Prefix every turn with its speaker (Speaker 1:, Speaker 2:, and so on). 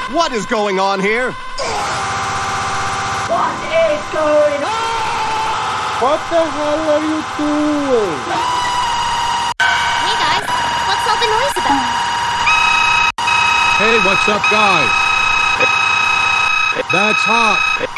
Speaker 1: What is going on here?
Speaker 2: What is going on?
Speaker 3: What the hell are you doing?
Speaker 4: Hey guys, what's all the noise about?
Speaker 5: Hey, what's up, guys? That's hot.